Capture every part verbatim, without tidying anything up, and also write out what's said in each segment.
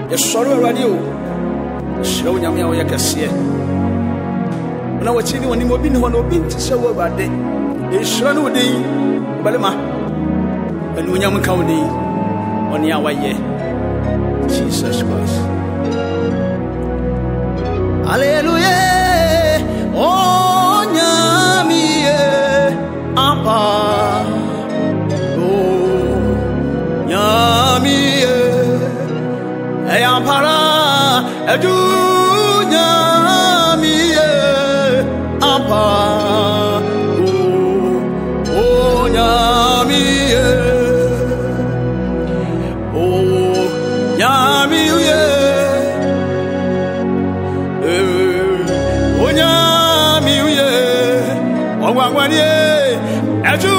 Yeshua radio. Show Yamia Yakasia. When I was chilling on him, I've been on a bit to show about it. Yeshua no day, Balama. And when Yam County on Yawaye. Jesus Christ. Hallelujah. Oh, Yami. Apa. Oh, Yami. Ayampara. Adu Yami. Apa. Oh, oh, Yami. Oh, Yami. Oh, Yami. Wangwanye. Adu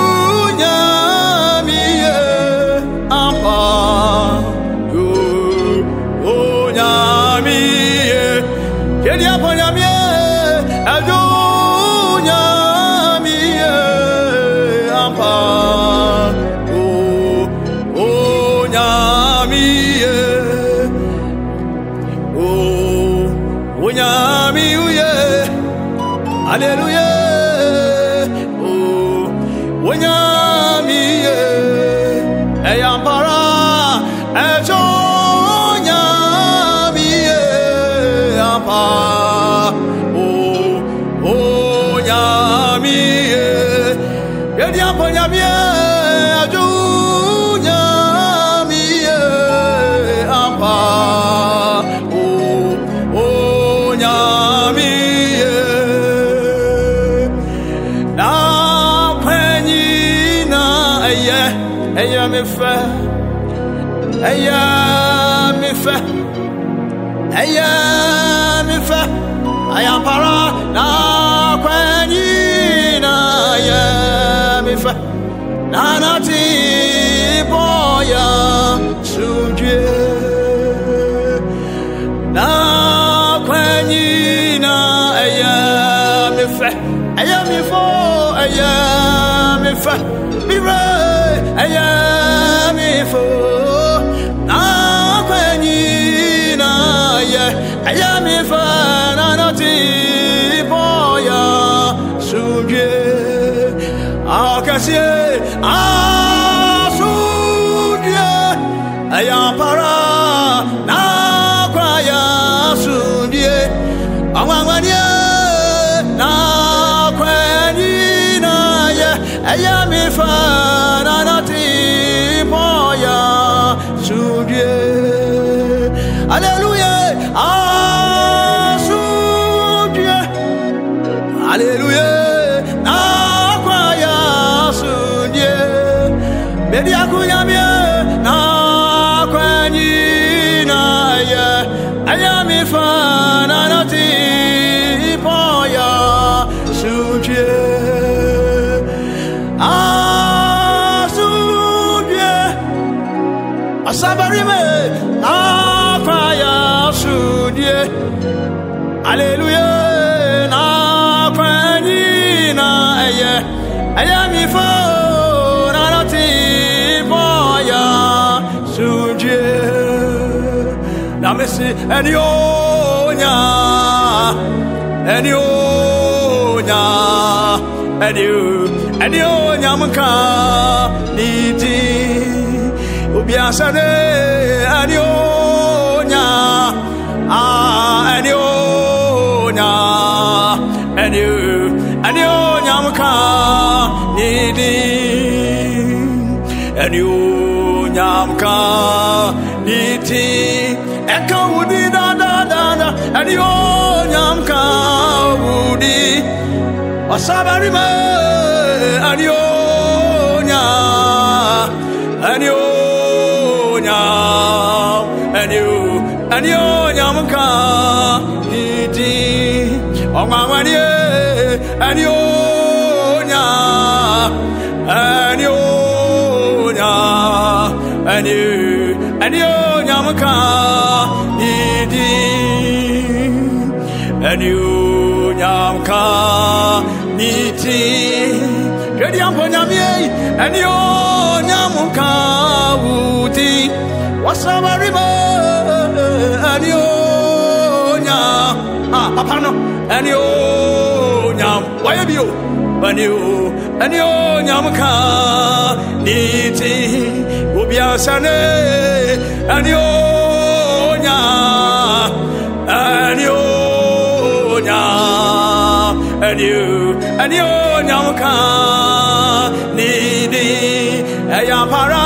Yami. Apa. Oh, Yami. Kedia Ponyami. Adu Yami. Apa. Oh, oh, Yami. Oh, oh, Yami. Hallelujah. Wanyami Ayampara Ejonyami Apa Oh Oh Nyami Yediamponyami Ejonyami Apa Oh Oh Nyami Eya me fa, eya me fa, eya me fa. Ayampara na kwenyi na eya me fa. Na na ti boya suje. Na kwenyi na eya me fa, eya me fo, eya me fa. Mira. Ayami fo na kwenyi na ye ayami fa na noti boya suje akasie asuje ayampara na kwaya suje awangwanie na kwenyi na ye ayami fa Hallelujah, Asudie, Hallelujah, Nakwaya Sudie, Mediakunyamie, Nakwanyi na ye, Ayami fana nati poya Sudie, Asudie, Asabarime. Hallelujah, na kwenyi na eye, eye mi fo na nati boya suje. Na mesi eni onya, eni onya, eni eni onya mka niti ubiasane eni onya. Ah, and you, and you, and you, Yamka, needing, and you, Yamka, needing, Echo woody, da da da da, and you, Yamka, woody, Wasabarima, and you, and you, and you. And you, Yamka, Niti, Omawani, and you, and you, and you, and you, Yamka, Niti, and you, Yamka, Niti, and you, Yamka, Wuti, what's up, anionya ah papa no anionya why be you anio anionya mka niti obiasane anionya anionya anio anionya mka nidi ya para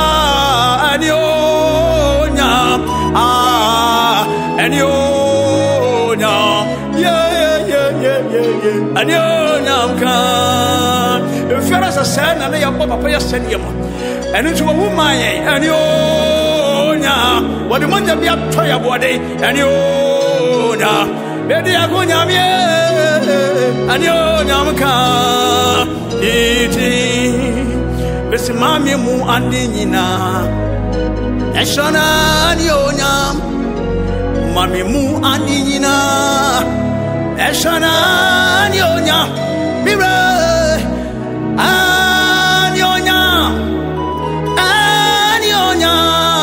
anionya ah anionya yeah yeah yeah yeah yeah anionya mka if you are a son and your papa ya send you and into a woman anionya what the man be up to your body anionya baby agonya me anionya mka iti besi mami mu andinina eshana anionya mami mu andinina eshana anionya mira anionya anionya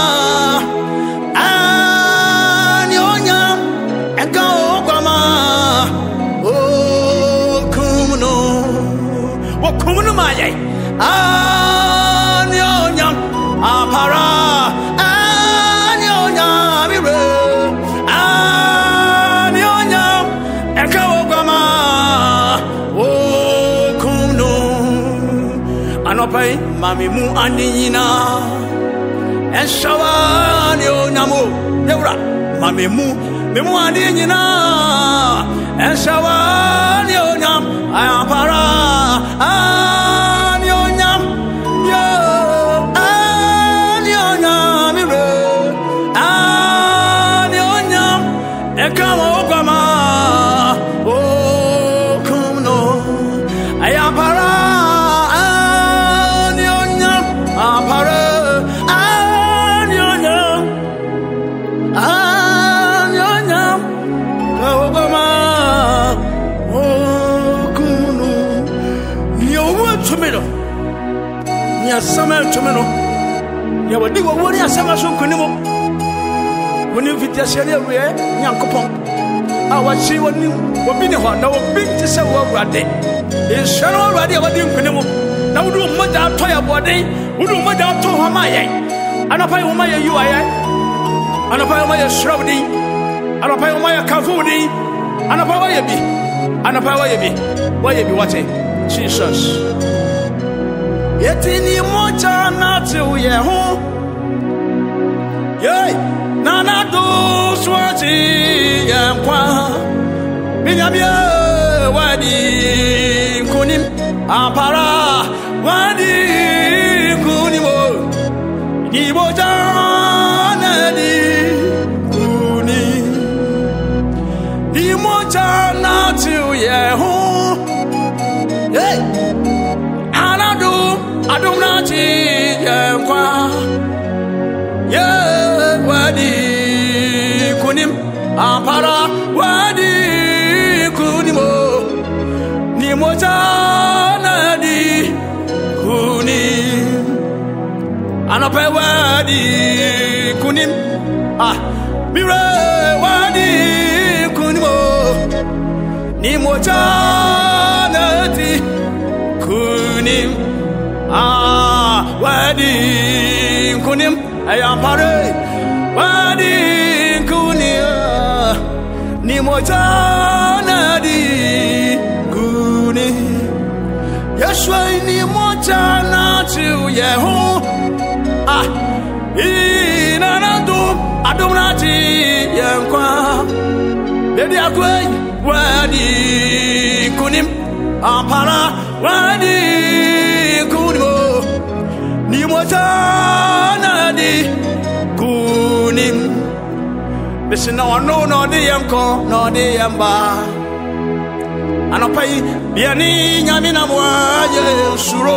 anionya eka okama o kumno wo kumno maye anionya apara anionya mire anionya eka okama o kumno anopai mami mu andinina eshawa anionya mo yura mami mu me mu andinina eshawa anionya apara anionya yo anionya mire anionya ekama okama o kumno ayapara anionya apara anionya anionya okama o kumno yo tumelo nya sama tumelo ya wadi wo wori asama so kunimo woni fitiasiale we nyankopon awachi woni obi ne ho na obi ti se wo awrade e hwere awrade wadi kunimo na wudu mmoja ato ya bode wudu mmoja ato ho ma ye anapai wo ma ye yu aye anapai wo ma ye shrawdi anapai wo ma ye kafudi anapai wo ye bi anapai wo ye bi wo ye bi wate Jesus yetini mocha na tu ye ho yey nana do swati yankwa binyamie wadi kunim apara wadi kunimo ni mocha na di kuni ni mocha na tu ye ho yey anadu adumnati yankwa ye wadi kunim apara wadi kunimo ni moja nadi kunim anape wadi kunim ah mire wadi kunimo ni moja nadi kunim ah wadi kunim ayampare wadi kunia ni moja nadi kuni yeshua ni moja na tu yeho ah ina nadu adumnati yankwa dedi akwe wadi kunim ampara wadi kunimo ni moja nadi kunim bisi na wano na odi yanko na odi yamba anopai biani nyami na mwaje suro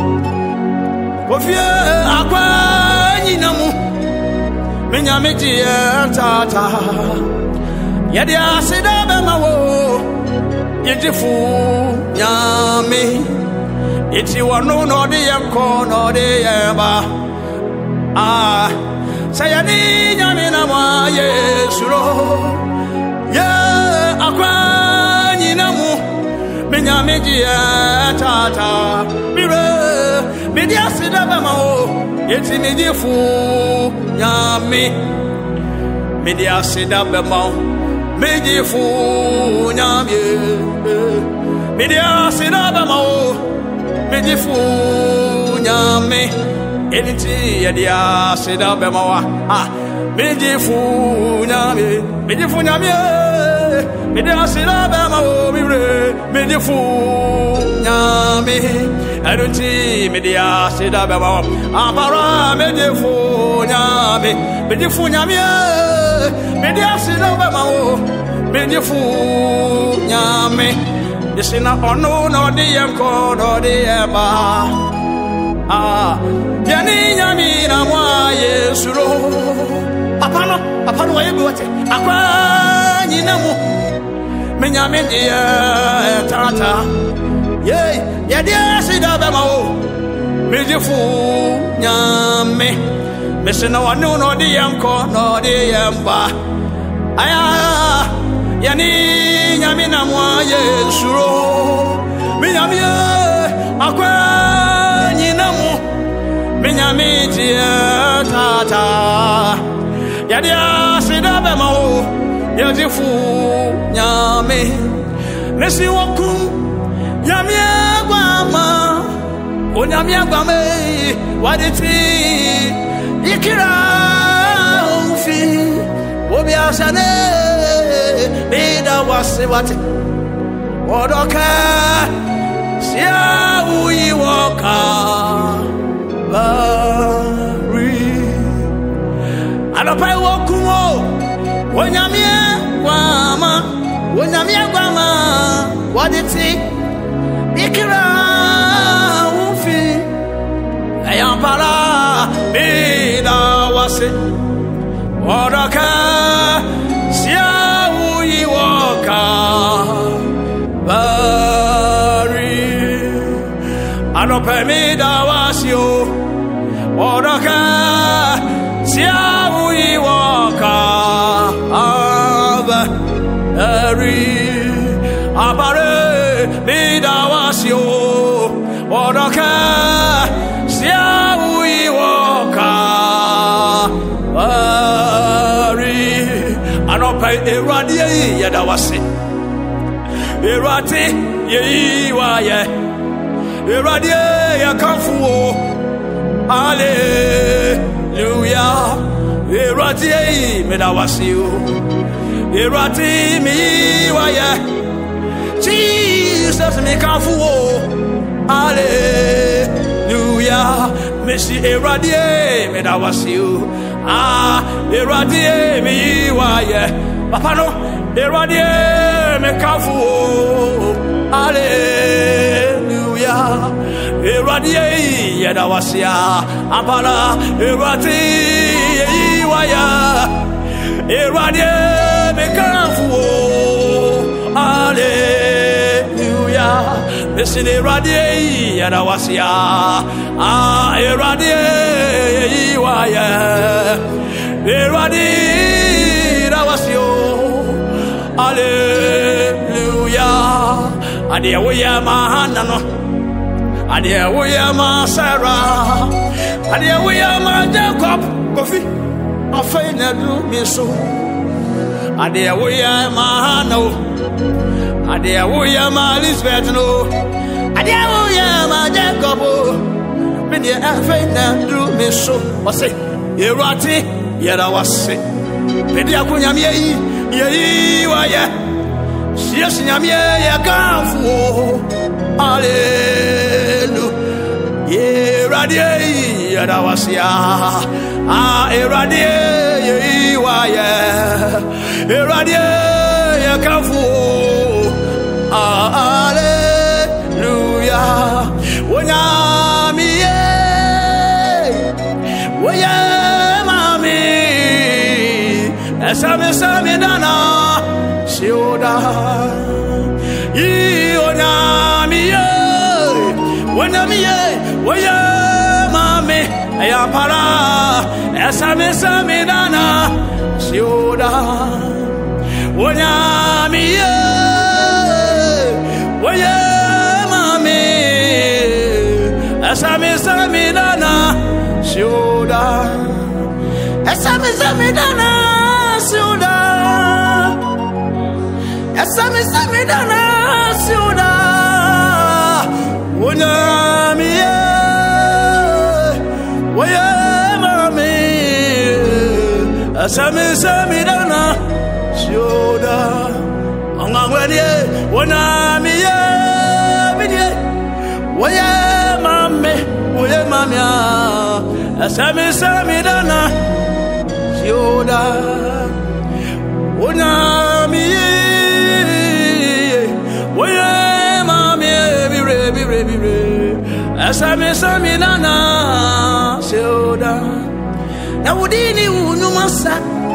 wofie akwa nyinamu menyame tie tata yede asida be mawo yejifu nyame iti wano na odi yanko na odi yamba ah sayani nyamina mwa yesuro ye akwa nyinamu menyamedi tata mire media sida bama o yeti medifu nyame media sida bama medifu nyame media sida bama o medifu nyame Enti yadia sida bemawa ah mejifu nyame mejifu nyame media sida bemawo mire mejifu nyame enti media sida bemawa apara mejifu nyame mejifu nyame media sida bemawo mejifu nyame desina ono no diem ko no diema ah yani nyami na mwa yesuro apano apano wayebi wate akwa nyinamu menyame dia tata ye ya dia sida bema o mejifu nyame mesena wanu no di yanko no di yamba aya yani nyami na mwa yesuro menyame akwa nyinamu menyame dia tata yadia sida bema o yajifu nyame nesi woku nyame agwama o nyame agwama waditi ikira onfi obi asane bida wasewate odoka sia uyi woka Bari Alopai wokumo Wonyamie Wama Wonyamie Wama Waditi Ikira Ufi Ayampala Bida Wase Wadaka Sia Uyi Waka Bari Alopai Bida Wasio Odaka Siawi waka Ava Eri Abare Bidawasio Odaka Siawi waka Eri Anope Eradi Yadawasi Erati Yewaye Eradi Yakamfu Hallelujah. Erati medawasiu. Erati mi waya. Jesus me kafu. Hallelujah. Messi erati medawasiu. Ah, erati mi waya. Papa no. Erati me kafu. Hallelujah. Eradi yadawasia apala erati waya eradi mekafu hallelujah listen eradi yadawasia ah eradi waya eradi dawasio hallelujah adia waya mahana no Adia wuya ma Sarah, adia wuya ma Jacob, Kofi, afai na du miso. Adia wuya ma Hano, adia wuya ma Elizabeth no, adia wuya ma Jacob, mini afai na du miso. Wase, yerati yera wase. Pedi akunya miei, yei waya. Sias nyamie ya kanfu. Hallelujah. Eradi yadawasia. Ah eradi yiwaye. Eradi yakafu. Ah hallelujah. Wonyamiye. Woye mami. Esame same dana. Sioda. Onyamiye, Onyamiye, Oya Mame, Ayapara Esame Samidana Sioda Wanyamiye Wanyamami Esame Samidana Sioda Esame Samidana Sioda Esame Samidana Sioda Wanyamiye Wanyamami Esame Samidana Sioda Angangwanye Wanyamiye Bidye Wanyamami Wanyamami Esame Samidana Sioda Wanyamiye Wanyamami Bire Bire Bire Esame Samidana Sioda Na wudini unumasa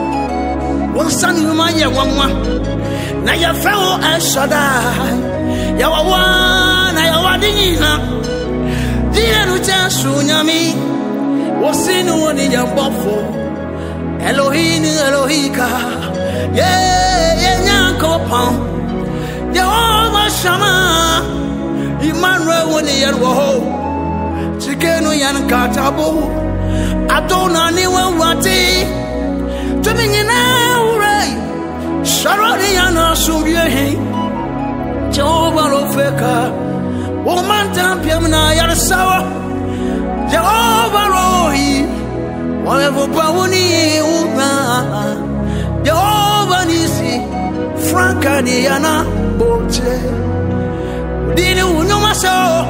Wansani umanye wangwa Na ya feo eshoda Ya wawana ya wadinina Diya nuja sunyami Wasinu wani jambofo Elohini Elohika Ye ye nyanko pan Yehova Shama Emmanuel wani yanwaho Chikenu yan katabo Adona ni wawati Tumingina urai Sharoni yana sumbyehi Jehova rofeka Womanta piamna yarasawa Jehova rohi Wamevo pawuni uma Jehova nisi Franka ni yana bote Dini unyuma sao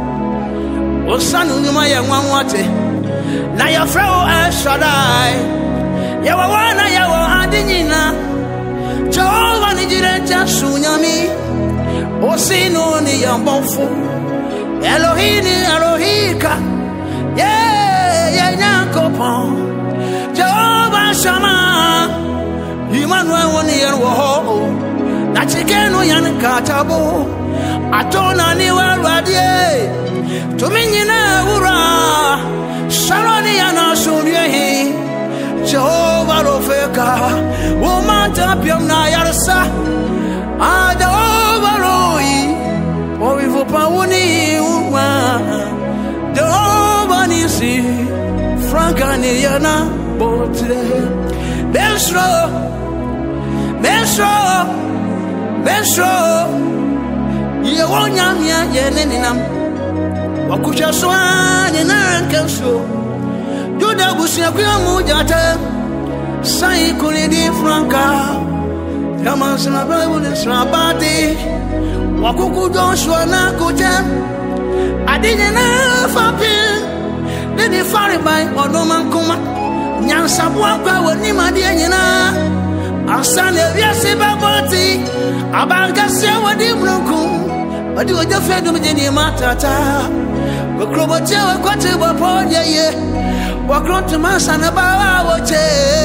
Osanu unyuma ya mwamwate Na ya freo Eshadai Ya wawana ya wahadinina Jehova ni jireja sunyami Osinu ni ya mbofu Elohini Elohika Ye ye nyankopon Jehova Shama Emmanuel wani yanwaho Na chikenu yankatabo Atona ni warwadie Tuminyina ura Sharoni yana sumbyehi Jehova rofeka Womanta piamna yarasa Ah Jehova rohi Wawivu pawuni uma Jehova nisi Franka ni yana bote Bensro Bensro Bensro Yewonyamia yeneninam Wakucha swani nankanso Juda busia kuya mujata Sai kulidi Franka Kama sina Bible srabati Wakuku Joshua na kutem Adinye na fapi Dini fari bai odoman kuma Nyansabuwa kwa wanima diye nyina Asane vyasi baboti Abangasya wadi mnukum Wadi wajafedu mjini matata Wakrobote wakwati wapoja ye Wakrotu masana bawa wote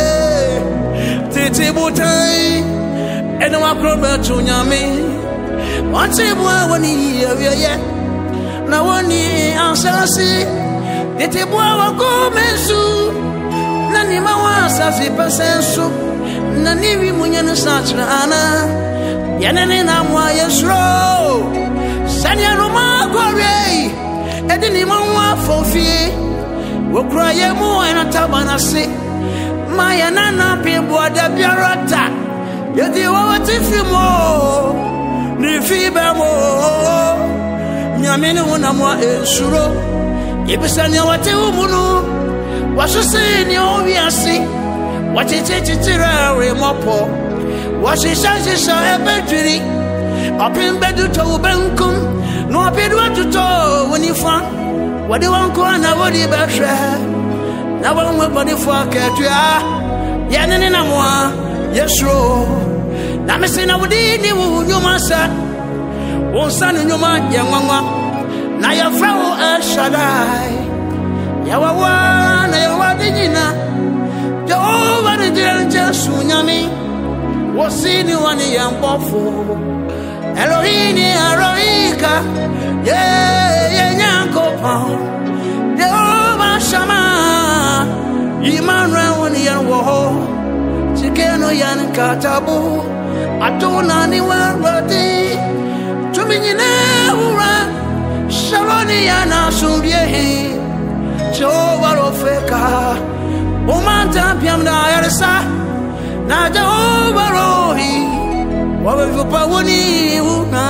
Titi butai Ene wakrobotu nyami Watibwa wani ye Na wani ansasi Titibwa wakumesu Nani mawasa zipasensu Nani vimunyenu satrana Yanene na mwa yesro Sanya ruma kore Edini mwa fofi Wokra ye mwa ena tabanasi Maya nana pibwa da biarata Yedi wawatifi mo Nifibe mo Nyamini una mwa ensuro Ibisanya wate umunu Wasusi ni obiasi Watiti titira remopo Washisha shisha ebediri Opimbedu to ubenkum No apidu watuto winifa Wadi wanku ana wadi betre Na wangwe badi fwa ketuya Yanini na mwa Yesro Na mesina wadi unyuma sa Unsani nyuma ya mwangwa Na ya frao Eshadai Ya wawa na ya wadijina Jehova ni jirenje sunyami Wasini wani ya mbofu Elohini Elohika Ye ye nyankopan Jehova shama Emmanuel woni yan wo ho Chikeno yan katabu Atuna ni warati Tuminyine ura Shaloni yana sumbiehi Jehovah rofeka Umanta piamda yarisa Na Jehovah rohi Wawe vupa woni una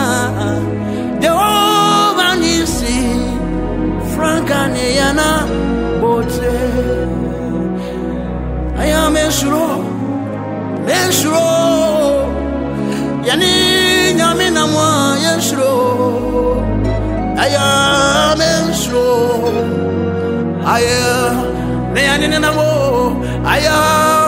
Jehovah nisi Frankane yana bote I am Eshuro Eshuro Yani nyamina mwa Eshuro I am Eshuro I am Neyani namo I am